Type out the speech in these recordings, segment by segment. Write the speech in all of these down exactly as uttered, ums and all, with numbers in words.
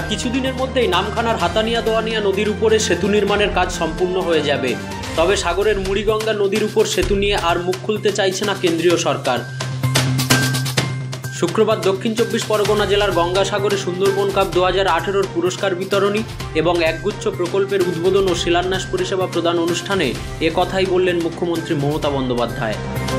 কিছুদিনের মধ্যেই নামখানার হাতানিয়া দোয়ানিয়া নদীর উপরে সেতু নির্মাণের কাজ সম্পূর্ণ হয়ে যাবে। তবে সাগরের মুড়িগঙ্গা নদীর উপর সেতু নিয়ে আর মুখ খুলতে চাইছে না কেন্দ্রীয় সরকার। শুক্রবার দক্ষিণ চব্বিশ পরগনা জেলার গঙ্গাসাগরে সুন্দরবন কাপ দু হাজার আঠেরোর পুরস্কার বিতরণী এবং একগুচ্ছ প্রকল্পের উদ্বোধন ও শিলান্যাস পরিষেবা প্রদান অনুষ্ঠানে এ কথাই বললেন মুখ্যমন্ত্রী মমতা বন্দ্যোপাধ্যায়।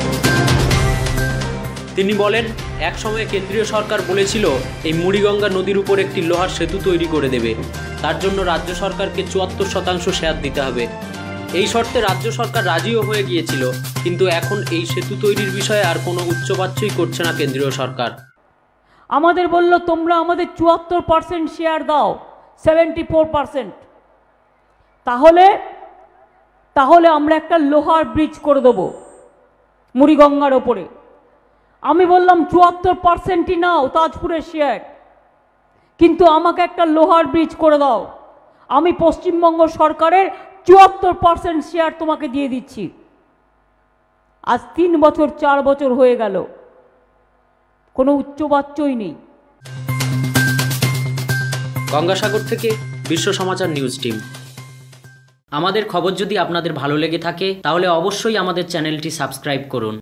তিনি বলেন, এক সময়ে কেন্দ্রীয় সরকার বলেছিল এই মুড়িগঙ্গা নদীর উপর একটি লোহার সেতু তৈরি করে দেবে। তার জন্য রাজ্য সরকারকে চুয়াত্তর শতাংশ শেয়ার দিতে হবে। এই শর্তে রাজ্য সরকার রাজিও হয়ে গিয়েছিল, কিন্তু এখন এই সেতু তৈরির বিষয়ে আর কোনো উচ্চবাচ্যই করছে না কেন্দ্রীয় সরকার। আমাদের বলল তোমরা আমাদের চুয়াত্তর পার্সেন্ট শেয়ার দাও, সেভেন্টি ফোর পার্সেন্ট, তাহলে তাহলে আমরা একটা লোহার ব্রিজ করে দেবো মুড়িগঙ্গার ওপরে। আমি বললাম চুয়াত্তর পার্সেন্টই নাও তাজপুরের শেয়ার, কিন্তু আমাকে একটা লোহার ব্রিজ করে দাও। আমি পশ্চিমবঙ্গ সরকারের চুয়াত্তর পার্সেন্ট শেয়ার তোমাকে দিয়ে দিচ্ছি। আজ তিন বছর চার বছর হয়ে গেল, কোনো উচ্চবাচ্যই নেই। গঙ্গাসাগর থেকে বিশ্ব সমাচার নিউজ টিম। আমাদের খবর যদি আপনাদের ভালো লেগে থাকে তাহলে অবশ্যই আমাদের চ্যানেলটি সাবস্ক্রাইব করুন।